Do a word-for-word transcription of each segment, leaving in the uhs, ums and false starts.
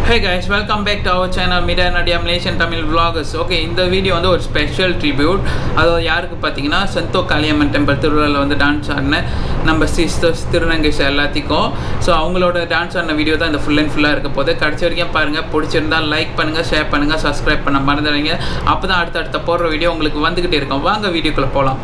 Hey guys, welcome back to our channel Midar-Nadia Malaysian Tamil vloggers. Okay, இந்த video வந்து ஒரு special tribute. அதாவது யாருக்கு பார்த்தீங்கன்னா சென்டல் Kaliamman டெம்பிள் திருவிழாவில் வந்து டான்ஸ் ஆடின நம்ம சிஸ்டர்ஸ் Thirunangai எல்லாத்துக்கும். ஸோ அவங்களோட டான்ஸ் ஆடின வீடியோ தான் இந்த ஃபுல் அண்ட் ஃபுல்லாக இருக்க போது. கடைசி வரைக்கும் பாருங்கள். பிடிச்சிருந்தா லைக் பண்ணுங்கள், ஷேர் பண்ணுங்கள், சப்ஸ்கிரைப் பண்ண மறந்துடுங்க. அப்போ தான் அடுத்த அடுத்த போடுற வீடியோ உங்களுக்கு வந்துக்கிட்டே இருக்கும். வாங்க வீடியோக்குள்ளே போகலாம்.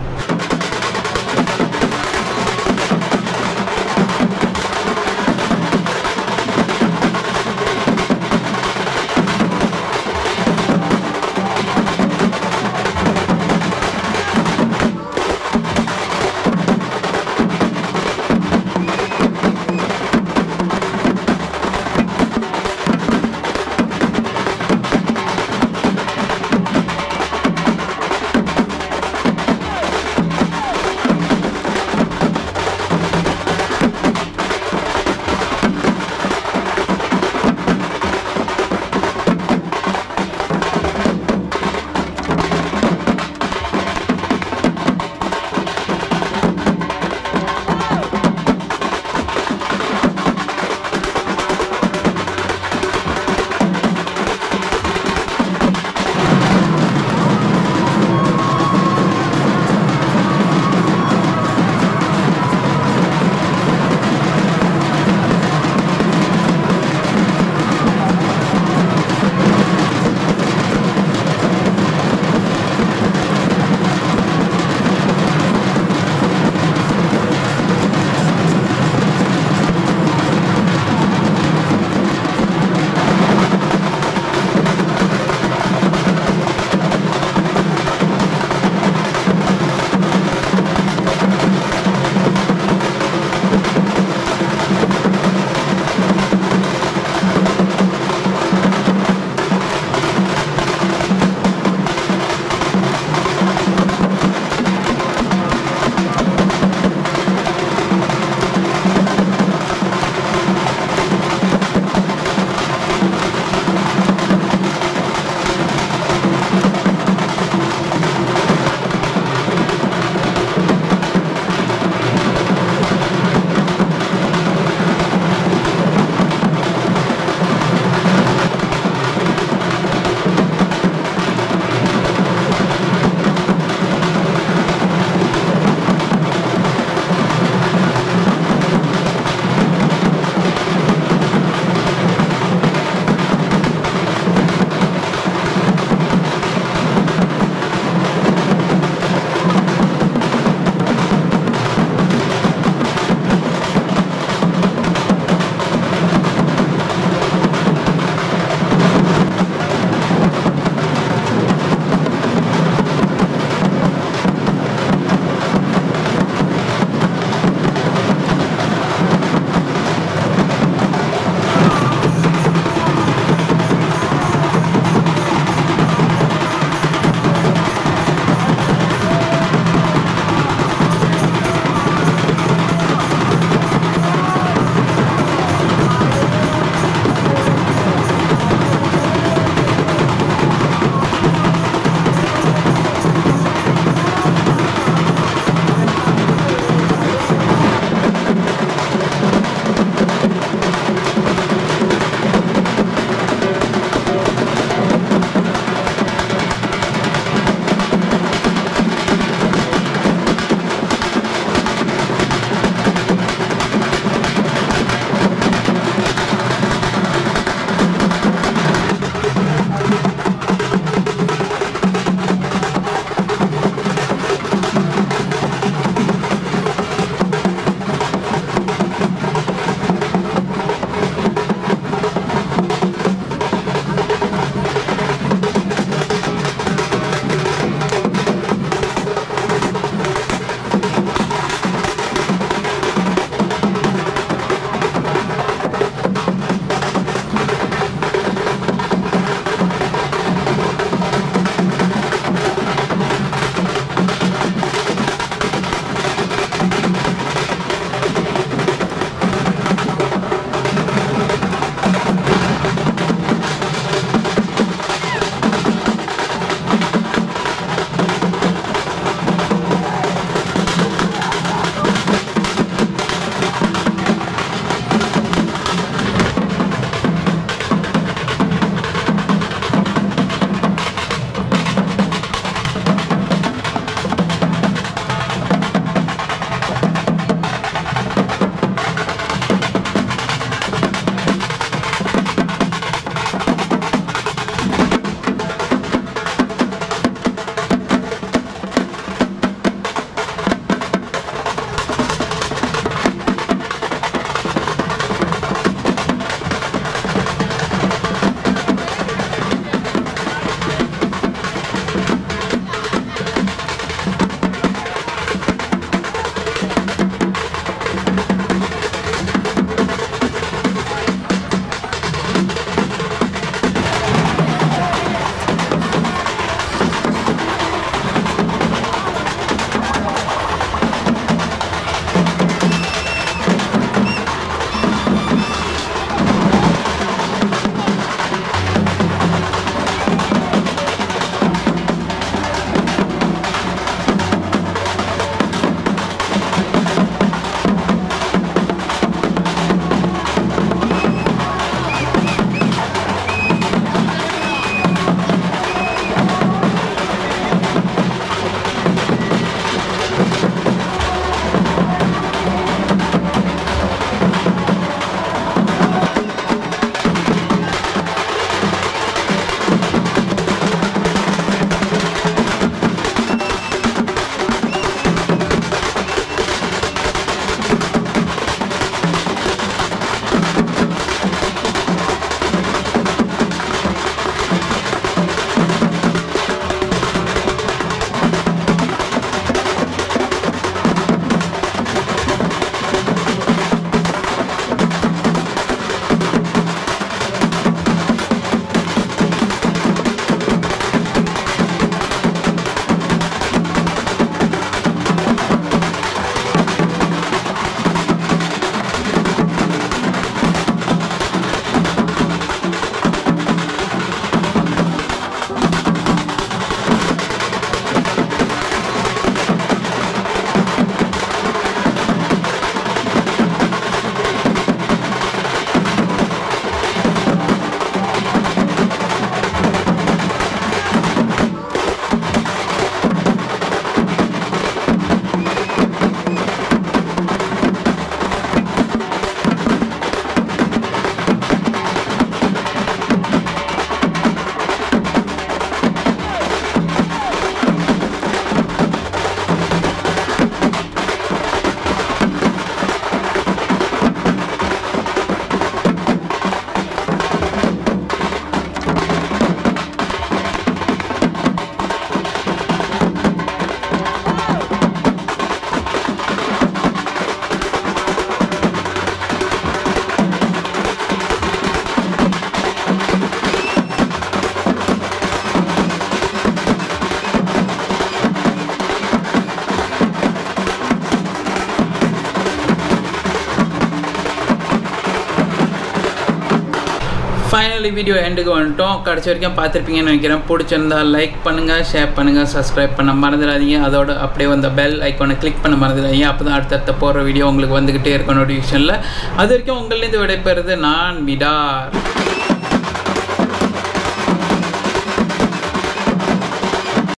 ஃபைனலி வீடியோ எண்டுக்கு வந்துட்டோம். கடைசி வரைக்கும் பார்த்துருப்பீங்கன்னு நினைக்கிறேன். பிடிச்சிருந்தா லைக் பண்ணுங்கள், ஷேர் பண்ணுங்கள், சப்ஸ்கிரைப் பண்ண மறந்துடாதீங்க. அதோட அப்படியே வந்த பெல் ஐக்கானை கிளிக் பண்ண மறந்துடாதீங்க. அப்போ தான் அடுத்தடுத்த போகிற வீடியோ உங்களுக்கு வந்துக்கிட்டே இருக்கும் நோட்டிஃபிகேஷனில். அது வரைக்கும் உங்கள்லேருந்து விடைபெறுது நான் மிடார்.